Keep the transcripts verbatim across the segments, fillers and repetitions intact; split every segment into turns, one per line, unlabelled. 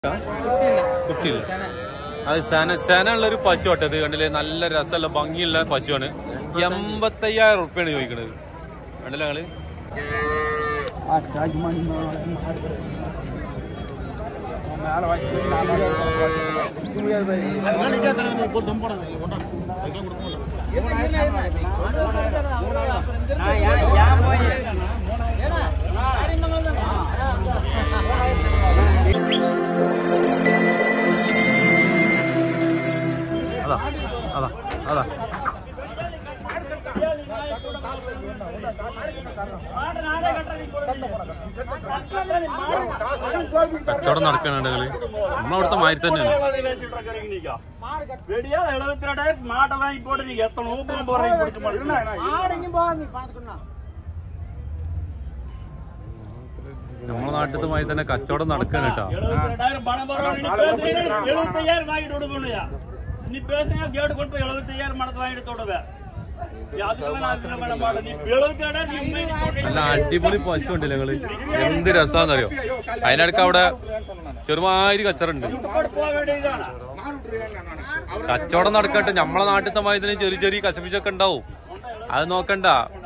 കുട്ടിയില്ല അത് സന സന ഉള്ളൊരു പശു ആട്ടത് കണ്ടില്ലേ, നല്ല രസമുള്ള ഭംഗിയുള്ള പശുവാണ്. എൺപത്തയ്യായിരം ഉറുപ്പ്യാണ് ചോദിക്കണത്. കണ്ടില്ല ഞങ്ങള് അതാ അതാ അതാ കച്ചവടം നടക്കണുണ്ട് കളി. നമ്മളവിടുത്തെ മാതിരി തന്നെയാണ്. നമ്മളെ നാട്ടിലത്തെ മാതിരി തന്നെ കച്ചവടം നടക്കണം കേട്ടോ. നല്ല അടിപൊളി പശു ഉണ്ടല്ലേ ഞങ്ങള്, എന്ത് രസാന്നറിയോ. അതിനടുക്ക് അവിടെ ചെറുമാതിരി കച്ചറുണ്ട്. കച്ചവടം നടക്കട്ടെ. നമ്മളെ നാട്ടിലത്തെ മാതിരി ചെറിയ ചെറിയ കശപിശൊക്കെ ഉണ്ടാവും, അത് നോക്കണ്ട.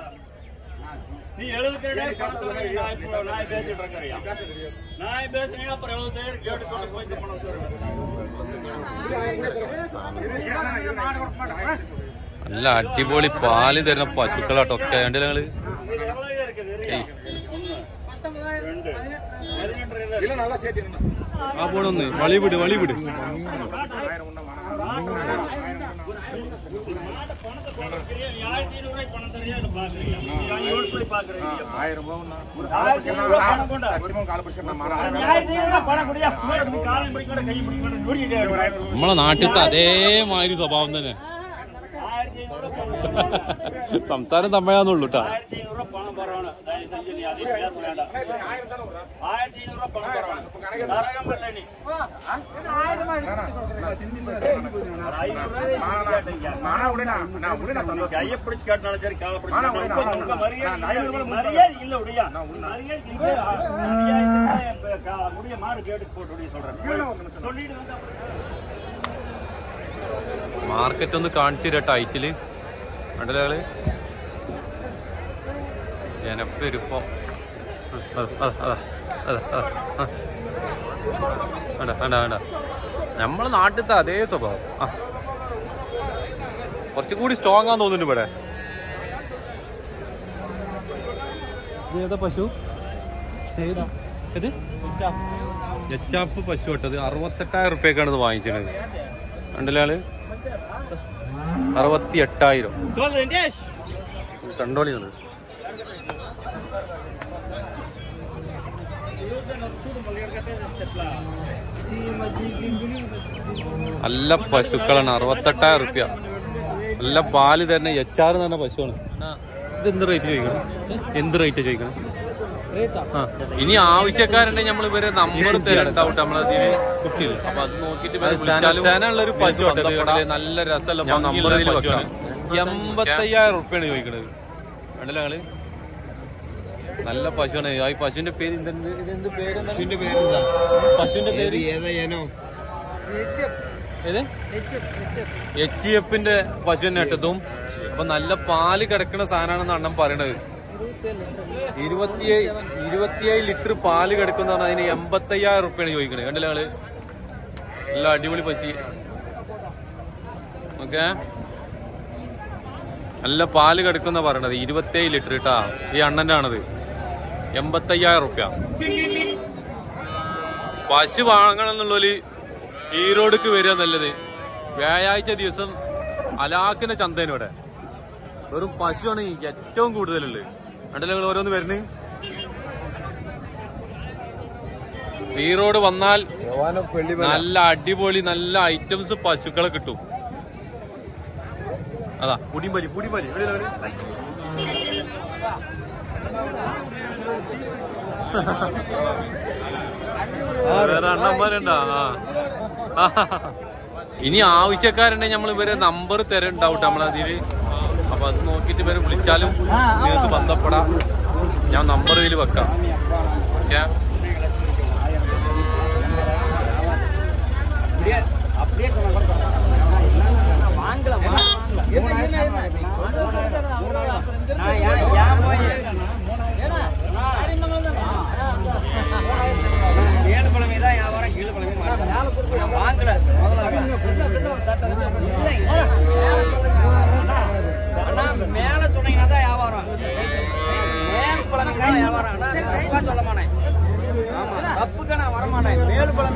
നല്ല അടിപൊളി പാല് തരുന്ന പശുക്കളാട്ടോ ഒക്കെ കണ്ടില്ല ഞങ്ങള്. ആ പോണൊന്ന് വളി വിട് വളി വിട്. നമ്മളെ നാട്ടിലത്തെ അതേമാതിരി സ്വഭാവം തന്നെ. സംസാരം തമ്മയാന്നുള്ളൂ കേട്ടാ. മാർക്കറ്റ് ഒന്ന് കാണിച്ചു തരാ ടൈറ്റില് കണ്ടല്ലേ ജനപ്പെരുപ്പം. വേണ്ട വേണ്ട വേണ്ട നമ്മളെ നാട്ടിലത്തെ അതേ സ്വഭാവം. ആ കുറച്ചും കൂടി സ്ട്രോങ് ആന്ന് തോന്നുന്നുണ്ട് ഇവിടെ. ഏതാ പശു? ഏതാ ഇത്? എച്ചാപ്പ് പശു ഇട്ടത് അറുപത്തെട്ടായിരം റുപ്യക്കാണ് ഇത് വാങ്ങിച്ചത്. കണ്ടില്ലേ ആള് അറുപത്തി എട്ടായിരം കണ്ടോളിയാണ്. നല്ല പശുക്കളാണ്. അറുപത്തെട്ടായിരം റുപ്യ. നല്ല പാല് തന്നെ എച്ചാറ് തന്നെ പശുവാണ്. ഇത് എന്ത് റേറ്റ് ചോദിക്കണം? എന്ത് റേറ്റ് ചോദിക്കണം? ആ ഇനി ആവശ്യക്കാരുണ്ടെങ്കിൽ നമ്മൾ ഇവരെ നമ്പർ തരണ്ടാവട്ടെ നമ്മളതിന് കുട്ടിയിൽ. അപ്പൊ അത് നോക്കിട്ട് ഉള്ളൊരു പശു നല്ല രസമല്ല നമ്പറിൽ വെക്കണം. എൺപത്തയ്യായിരം റുപ്യാണ് ചോദിക്കണത്. കണ്ടല്ലോ ഞങ്ങള് നല്ല പശുവാണ്. ആ പശുവിന്റെ പേര് ഇതെന്ത് പേര്? പശുവിന്റെ പേര് പശുവിന്റെ പേര് ഏത്? എച്ച് എഫിന്റെ പശു തന്നെ ഇട്ടതും. അപ്പൊ നല്ല പാല് കിടക്കുന്ന സാധനമാണെന്ന് അണ്ണൻ പറയണത്. ഇരുപത്തിയേഴ് ഇരുപത്തിയേഴ് ലിറ്റർ പാല് കിടക്കുന്നതാണ്. അതിന് എൺപത്തയ്യായിരം റുപ്യാണ് ചോദിക്കണത്. കണ്ടില്ല ആള് നല്ല അടിപൊളി പശി. ഓക്കെ നല്ല പാല് കിടക്കുന്ന പറയണത്. ഇരുപത്തിയേഴ് ലിറ്റർ കേട്ടാ ഈ അണ്ണന്റെ ആണത്. എൺപത്തയ്യായിരം റുപ്യ. പശു വാങ്ങണം എന്നുള്ളൊരു ഈറോഡ്ക്ക് വരിക നല്ലത്. വ്യാഴാഴ്ച ദിവസം അലാക്കിന്റെ ചന്തേനോടെ വെറും പശുവാണ് ഏറ്റവും കൂടുതലുള്ളത്. രണ്ടല്ലേ ഓരോന്ന് വരുന്നത്. ഈറോഡ് വന്നാൽ നല്ല അടിപൊളി നല്ല ഐറ്റംസ് പശുക്കളെ കിട്ടും. അതാ പുടിമലി പുടിമലി വേറെ അണ്ണന്മാരുണ്ടാ. ഇനി ആവശ്യക്കാരുണ്ടെങ്കിൽ നമ്മൾ ഇവരെ നമ്പർ തരണ്ടാവട്ടെ നമ്മളതില്. അപ്പൊ അത് നോക്കിയിട്ട് ഇവരെ വിളിച്ചാലും നിങ്ങൾക്ക് ബന്ധപ്പെടാം. ഞാൻ നമ്പർ ഇതിൽ വെക്കാം. ഓക്കെ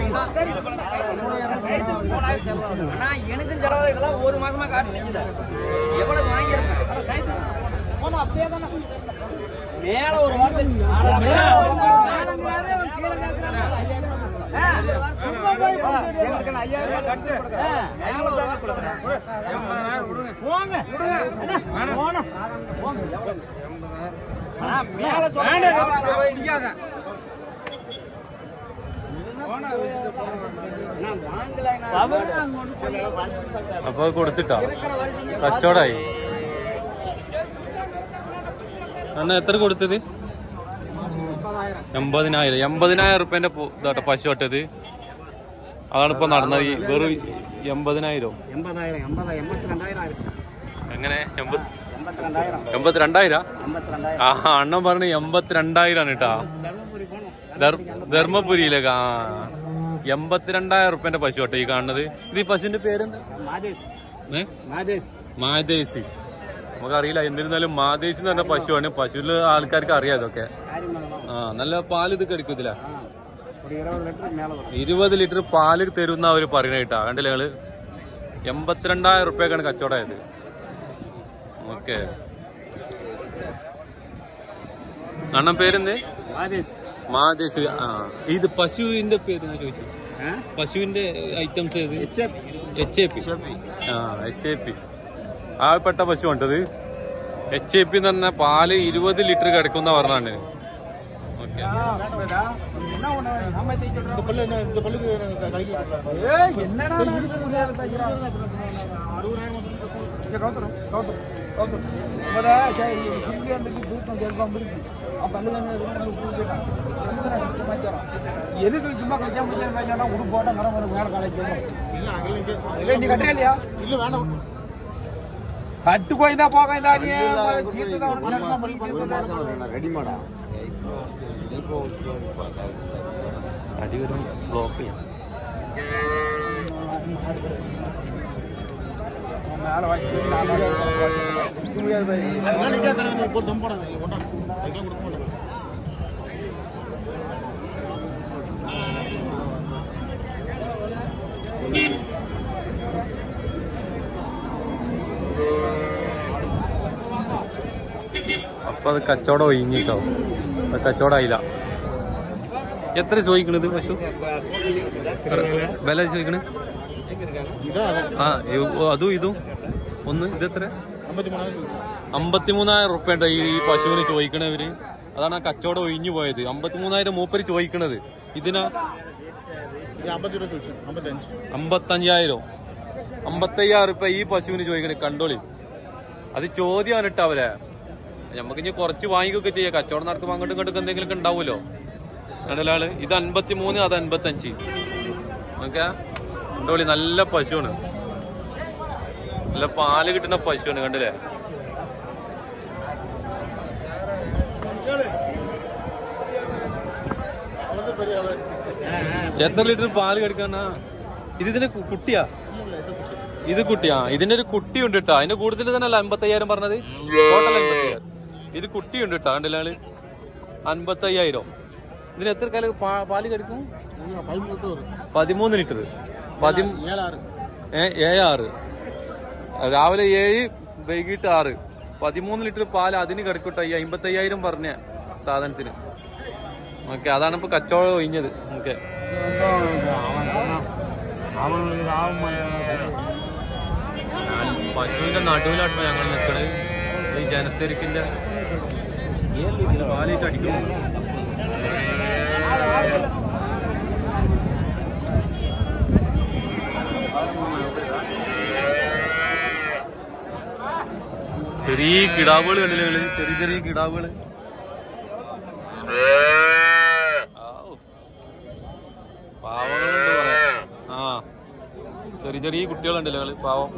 எனக்கும் செலவாதிக்கலாம் ஒரு மாசமா காட்டு செஞ்சுத எவ்வளவு வாங்கியிருக்கேன் அப்படியே தானே மேல ஒரு வார்த்தை
അപ്പൊ കൊടുത്തിട്ടാ കച്ചവടായി. അന്ന് എത്ര കൊടുത്തത്? എൺപതിനായിരം എൺപതിനായിരം റുപ്യന്റെ ഇതാട്ടെ പശു ഒട്ടത്. അതാണ് ഇപ്പൊ നടന്നത്. വെറും എൺപതിനായിരം എങ്ങനെ എൺപത്തിരണ്ടായിരം ആ അണ്ണൻ പറഞ്ഞ് എൺപത്തിരണ്ടായിരം ആണ് കേട്ടാ. ധർമ്മപുരിയിലേക്ക്. ആ എൺപത്തിരണ്ടായിരം റുപ്യന്റെ പശു ഒട്ടെ ഈ കാണുന്നത്. ഇത് ഈ പശുവിന്റെ പേരെന്താ? മാദേശി. നമുക്കറിയില്ല. എന്നിരുന്നാലും മാദേശി എന്ന് പറഞ്ഞ പശുവാണ്. പശുവിലെ ആൾക്കാർക്ക് അറിയാം ഇതൊക്കെ. ആ നല്ല പാല് ഇത് കടിക്കത്തില്ല. ഇരുപത് ലിറ്റർ പാല് തരുന്ന അവര് പറയുന്ന കേട്ടാ. കണ്ടില്ലേ ഞങ്ങള് എൺപത്തിരണ്ടായിരം റുപ്യക്കാണ് കച്ചവടമായത്. ഓക്കെ. അണ്ണൻ പേരെന്ത്? മാദേശി. ആ ഇത് പശുവിന്റെ പേര് ചോദിച്ചു. പശുവിന്റെ ഐറ്റംസ് ഏത്? H A P. ആ എച്ച് എ പി ആ പെട്ട പശു ഉണ്ടത്. എച്ച് എ പി എന്ന് പറഞ്ഞ പാല് ഇരുപത് ലിറ്റർ കിടക്കുന്ന പറഞ്ഞാണ്. ഓക്കെ.
കട്ടുപോയിന്നാ പോകാൻ
അടി വരും. ബ്ലോക്ക് ചെയ്യാം. അപ്പൊ അത് കച്ചവടം ഒഴിഞ്ഞിട്ടോ. അത് കച്ചവടമായില്ല. എത്ര ചോദിക്കണത് പശു? വില ചോദിക്കണേ? ആ അതും ഇതും ഒന്ന് ഇതെത്ര? അമ്പത്തിമൂന്നായിരം റുപ്യ ഉണ്ട് ഈ പശുവിന് ചോദിക്കണവര്. അതാണ് ആ കച്ചവടം ഒഴിഞ്ഞു പോയത്. അമ്പത്തിമൂന്നായിരം മൂപ്പര് ചോദിക്കണത്. ഇതിനാ അമ്പത്തഞ്ചായിരം അമ്പത്തയ്യായിരം റുപ്യ ഈ പശുവിന് ചോദിക്കണേ. കണ്ടോളി. അത് ചോദ്യമാണ് ഇട്ട അവരെ. നമുക്ക് ഇനി കുറച്ച് വാങ്ങിക്കൊക്കെ ചെയ്യാം. കച്ചവടം നടക്കുമ്പോൾ അങ്ങോട്ടും ഇങ്ങോട്ടും എന്തെങ്കിലുമൊക്കെ ഉണ്ടാവുമല്ലോ. കണ്ടലാള് ഇത് അൻപത്തി മൂന്ന് അത് അൻപത്തഞ്ച്. ഓക്കെ. കണ്ടോളി നല്ല പശുവാണ്. നല്ല പാല് കിട്ടുന്ന പശുവാണ്. കണ്ടില്ലേ? എത്ര ലിറ്റർ പാല് കടിക്കാനാ? ഇത് ഇതിന്റെ കുട്ടിയാ? ഇത് കുട്ടിയാ. ഇതിന്റെ ഒരു കുട്ടിയുണ്ട് കേട്ടോ. അതിന്റെ കൂടുതൽ തന്നെ അല്ല അമ്പത്തയ്യായിരം പറഞ്ഞത്. ടോട്ടൽ അമ്പത്തയ്യായിരം. ഇത് കുട്ടിയുണ്ട് കേട്ടോ. കണ്ടില്ലാള് അൻപത്തയ്യായിരം. ഇതിന് എത്ര കാലം പാല് കടിക്കും? പതിമൂന്ന് ലിറ്റർ. ഏ ഏഴാറ്. രാവിലെ ഏഴ് വൈകിട്ട് ആറ്. പതിമൂന്ന് ലിറ്റർ പാല് അതിന് കിടക്കട്ടെ. ഈ അമ്പത്തയ്യായിരം പറഞ്ഞ സാധനത്തിന്. ഓക്കെ. അതാണ് ഇപ്പൊ കച്ചവടം ഒഴിഞ്ഞത്. ഓക്കെ. പശുവിന്റെ നടുവിലാട്ടോ ഞങ്ങൾ നിൽക്കണത്. ഈ ജനത്തിരക്കിന്റെ പാലിട്ട് അടിക്കുന്നു. ചെറിയ കിടാവുകൾ കണ്ടില്ലേ? ചെറിയ ചെറിയ കിടാവുകള്. പാവങ്ങളുണ്ട് പറയാ. ആ ചെറിയ ചെറിയ കുട്ടികളുണ്ടല്ലോ കള്. പാവം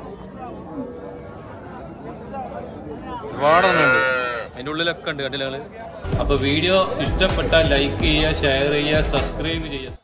ഒരുപാടെണ്ണുണ്ട്. അതിൻ്റെ ഉള്ളിലൊക്കെ ഉണ്ട് കണ്ടില്ല കള്. അപ്പൊ വീഡിയോ ഇഷ്ടപ്പെട്ടാൽ ലൈക്ക് ചെയ്യുക, ഷെയർ ചെയ്യുക, സബ്സ്ക്രൈബ് ചെയ്യുക.